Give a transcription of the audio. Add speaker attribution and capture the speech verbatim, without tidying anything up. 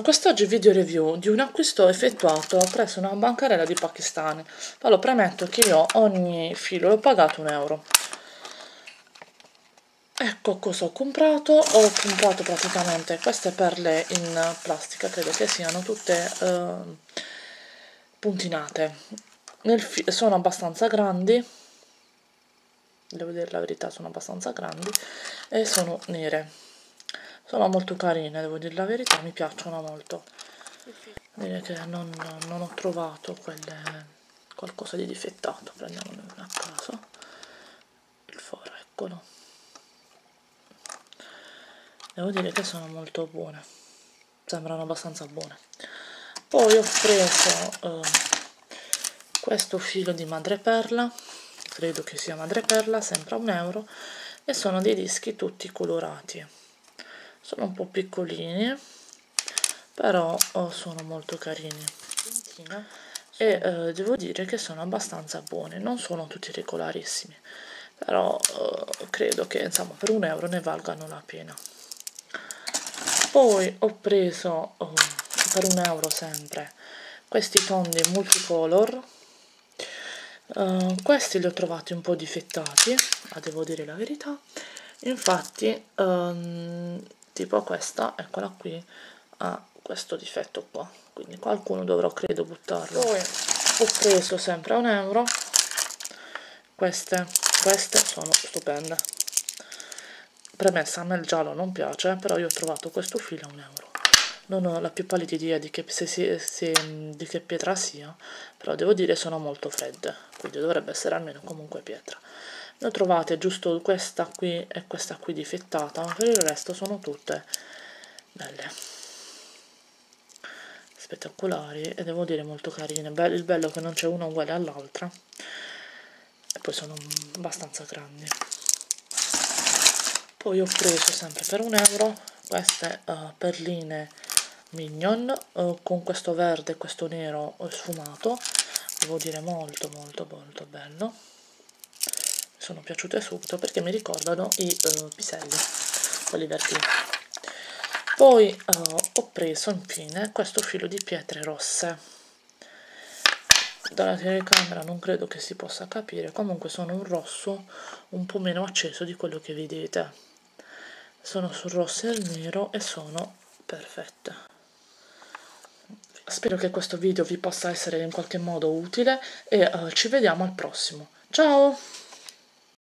Speaker 1: Uh, quest'oggi video review di un acquisto effettuato presso una bancarella di Pakistan. Allora, premetto che io ogni filo l'ho pagato un euro. Ecco cosa ho comprato. Ho comprato praticamente queste perle in plastica, credo che siano tutte uh, puntinate. Nel sono abbastanza grandi, devo dire la verità, sono abbastanza grandi e sono nere. Sono molto carine, devo dire la verità, mi piacciono molto. Dire che non, non ho trovato quelle, qualcosa di difettato. Prendiamone una a caso. Il foro, eccolo. Devo dire che sono molto buone, sembrano abbastanza buone. Poi ho preso eh, questo filo di madreperla, credo che sia madreperla, sempre a un euro, e sono dei dischi tutti colorati. Sono un po' piccolini, però oh, sono molto carini e eh, devo dire che sono abbastanza buoni. Non sono tutti regolarissimi, però eh, credo che insomma per un euro ne valgano la pena. Poi ho preso oh, per un euro sempre questi tondi multicolor. Uh, questi li ho trovati un po' difettati, ma devo dire la verità. Infatti um, tipo questa, eccola qui, ha questo difetto qua, quindi qualcuno dovrò credo buttarlo. Poi ho preso sempre a un euro queste, queste sono stupende. Premessa, a me il giallo non piace, però io ho trovato questo filo a un euro. Non ho la più pallida idea di che, se si, se, di che pietra sia, però devo dire sono molto fredde, quindi dovrebbe essere almeno comunque pietra. Ne ho trovate giusto questa qui e questa qui difettata, ma per il resto sono tutte belle, spettacolari e devo dire molto carine. Be- il bello è che non c'è una uguale all'altra e poi sono abbastanza grandi. Poi ho preso sempre per un euro queste uh, perline Mignon uh, con questo verde e questo nero sfumato, devo dire molto molto molto bello. Mi sono piaciute subito perché mi ricordano i uh, piselli, quelli verdini. Poi uh, ho preso infine questo filo di pietre rosse. Dalla telecamera non credo che si possa capire, comunque sono un rosso un po' meno acceso di quello che vedete. Sono sul rosso e il nero e sono perfette. Spero che questo video vi possa essere in qualche modo utile e uh, ci vediamo al prossimo. Ciao!